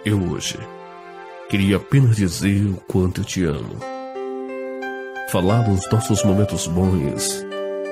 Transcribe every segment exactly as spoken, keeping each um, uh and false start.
Eu hoje queria apenas dizer o quanto eu te amo. Falar dos nossos momentos bons,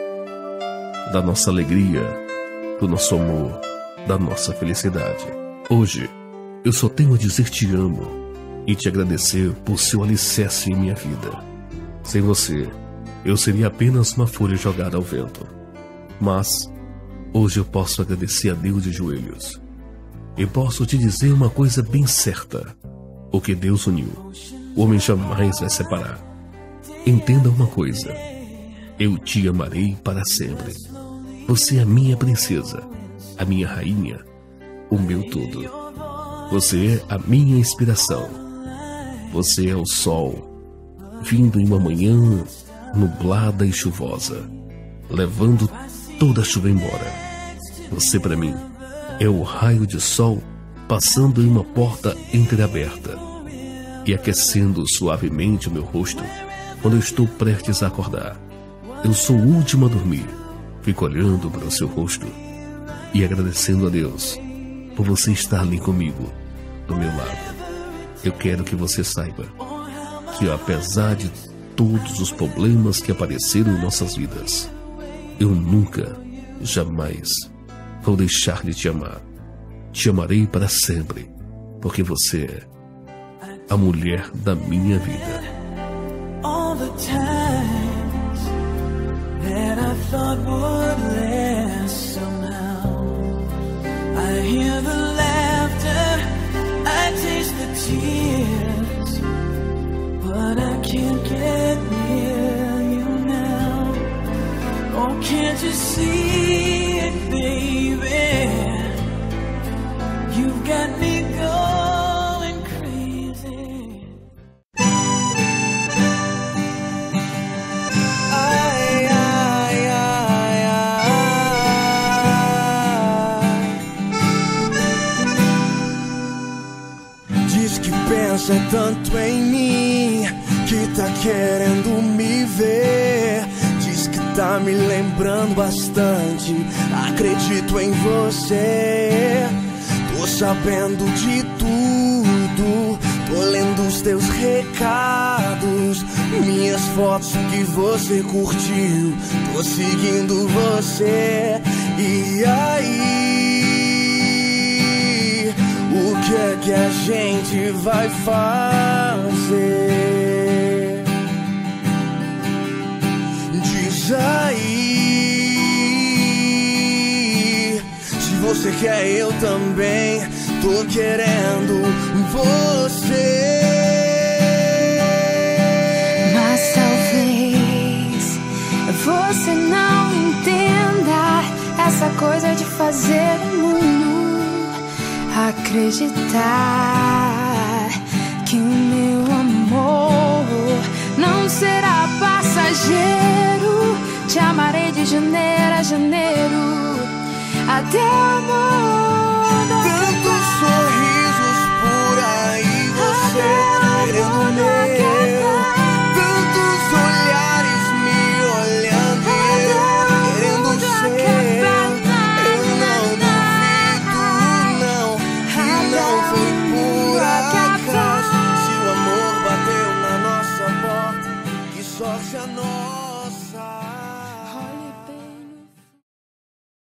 da nossa alegria, do nosso amor, da nossa felicidade. Hoje, eu só tenho a dizer te amo e te agradecer por seu alicerce em minha vida. Sem você, eu seria apenas uma folha jogada ao vento. Mas, hoje eu posso agradecer a Deus de joelhos. Eu posso te dizer uma coisa bem certa. O que Deus uniu, o homem jamais vai separar. Entenda uma coisa. Eu te amarei para sempre. Você é a minha princesa, a minha rainha, o meu tudo. Você é a minha inspiração. Você é o sol, vindo em uma manhã nublada e chuvosa, levando toda a chuva embora. Você para mim é o raio de sol passando em uma porta entreaberta e aquecendo suavemente o meu rosto quando eu estou prestes a acordar. Eu sou o último a dormir. Fico olhando para o seu rosto e agradecendo a Deus por você estar ali comigo, do meu lado. Eu quero que você saiba que, apesar de todos os problemas que apareceram em nossas vidas, eu nunca, jamais vou deixar de te amar. Te amarei para sempre, porque você é a mulher da minha vida. All the times that I thought would last somehow, I hear the laughter, I taste the tears, but I can't get near you now. Oh, can't you see it, baby? You've got me going crazy. Ai, ai, ai, ai. Diz que pensa tanto em mim, que tá querendo me ver. Diz que tá me lembrando bastante. Acredito em você. Tô sabendo de tudo, tô lendo os teus recados, minhas fotos que você curtiu, tô seguindo você. E aí, o que é que a gente vai fazer? Diz aí. Você quer, eu também tô querendo você. Mas talvez você não entenda essa coisa de fazer o mundo acreditar que o meu amor não será passageiro. Te amarei de janeiro a janeiro, até o mundo tantos sorrisos por aí, você querendo o meu, tantos olhares me olhando e eu querendo o seu. Eu não duvido, não, que não foi por acaso. Se o amor bateu na nossa porta, que sorte a nós.